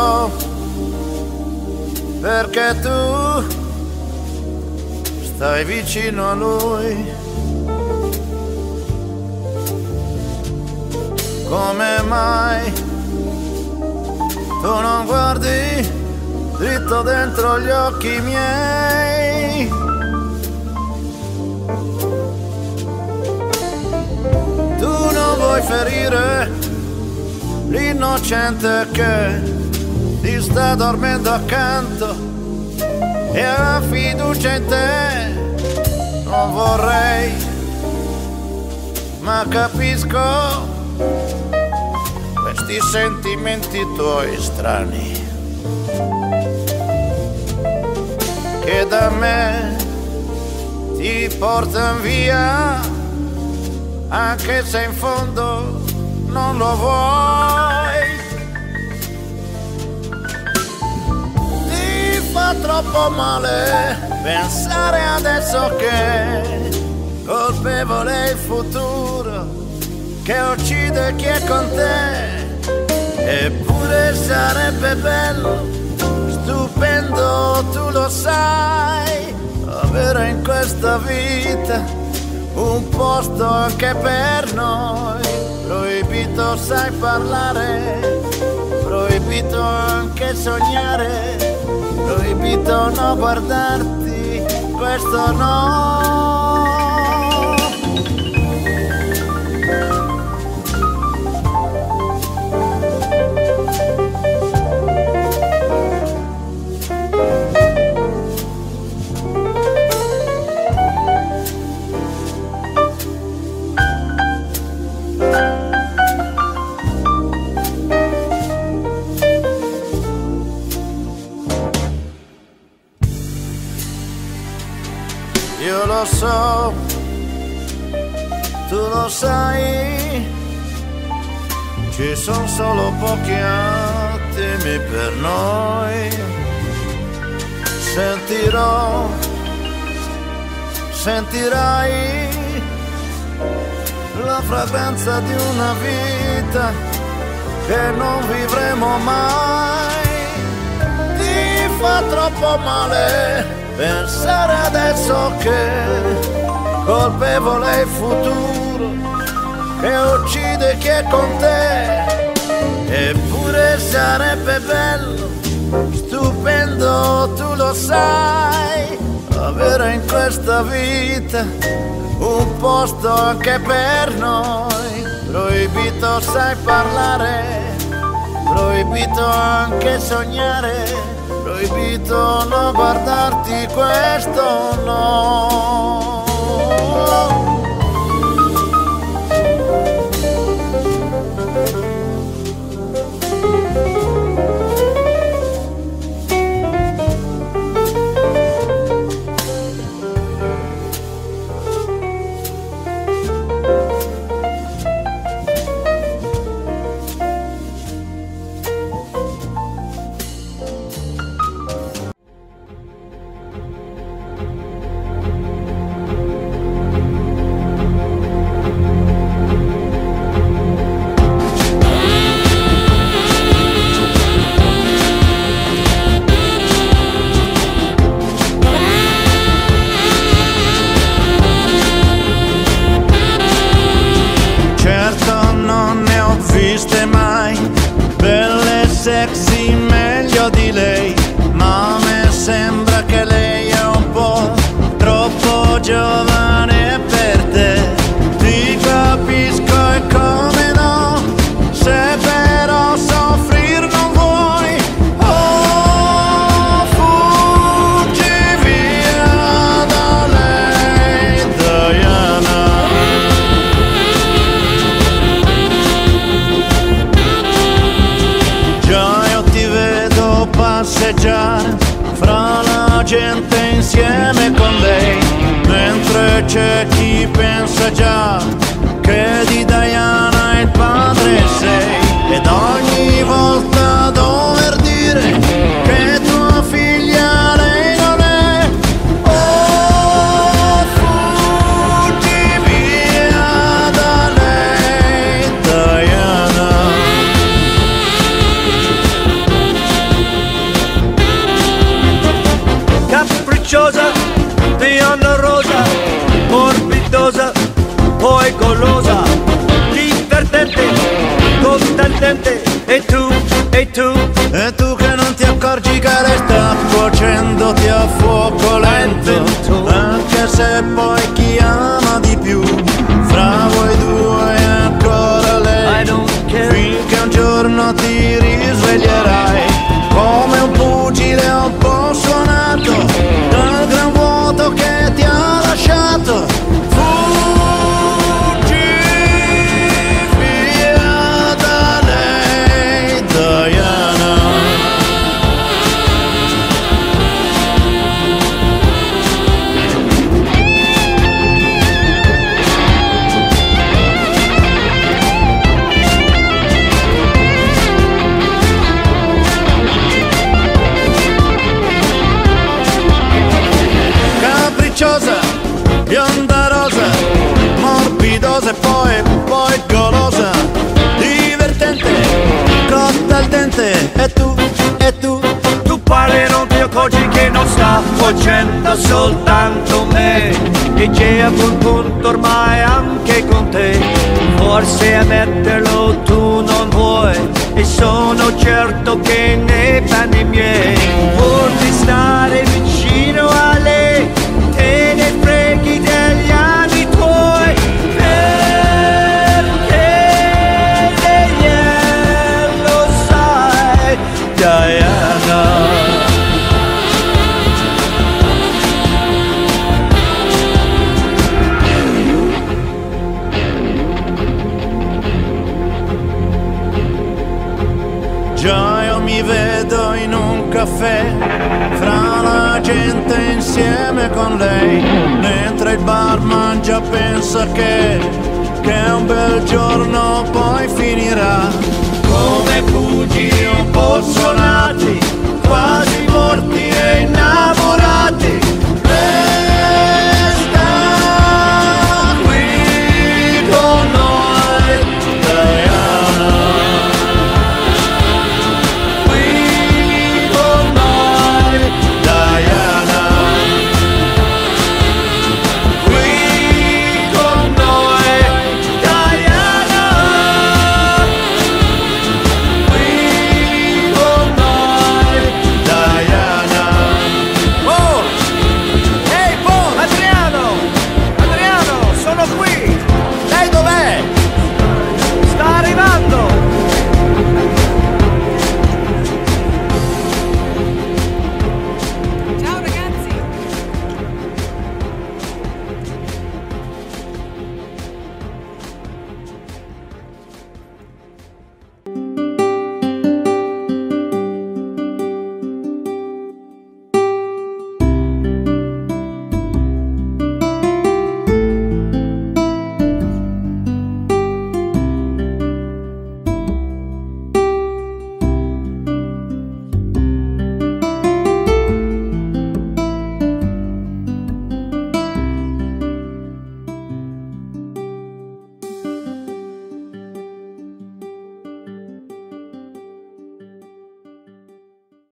so, perché tu stai vicino a lui. Come mai tu non guardi dritto dentro gli occhi miei? Tu non vuoi ferire l'innocente che ti sta dormendo accanto e ha fiducia in te. Non vorrei, ma capisco questi sentimenti tuoi strani che da me ti portano via, anche se in fondo non lo vuoi. Ti fa troppo male pensare adesso che colpevole è il futuro che uccide chi è con te. Eppure sarebbe bello, stupendo, tu lo sai, avere in questa vita un posto anche per noi. Proibito sai parlare, proibito anche sognare, proibito no guardarti, questo no. Io lo so, tu lo sai, ci sono solo pochi attimi per noi. Sentirò, sentirai la fragranza di una vita che non vivremo mai. Ti fa troppo male pensare adesso che colpevole è il futuro che uccide chi è con te. Eppure sarebbe bello, stupendo, tu lo sai, avere in questa vita un posto anche per noi. Proibito sai parlare, proibito anche sognare, proibito non guardarti, questo no. Sexy meglio di lei, ma a me sembra che lei è un po' troppo giovane per te. Ti capisco e come no, se però soffrir non vuoi, oh fuggi via da lei, Diana. Passeggiare fra la gente insieme con lei, mentre c'è chi pensa già che di Diana il padre sei, ed ogni volta dover dire che tua figlia lei non è, oh fuggi via da lei, Diana. capricciosa, bionda rosa, morbidosa, poi golosa, divertente, contendente. E tu, e tu, e tu che non ti accorgi che lei sta cuocendoti a fuoco lento, anche se poi chi ama di più fra voi due è ancora lei, finché un giorno ti risveglierai come un pugile un po' suonato dal gran vuoto che ti ha lasciato. Fuggi via da lei, Diana. Capricciosa, bionda rosa, morbidosa e poi golosa, divertente, cotta al dente. E tu parli, non ti accorgi che non sta facendo soltanto me, che c'è a quel punto ormai anche con te. Forse a metterlo tu non vuoi, e sono certo che nei panni miei, pur di stare vicino a lei, te ne freghi degli anni tuoi, perché lei lo sai, Diana. già io mi vedo in un caffè fra la gente insieme con lei, mentre il barman già pensa che un bel giorno poi finirà come pugili un po' suonati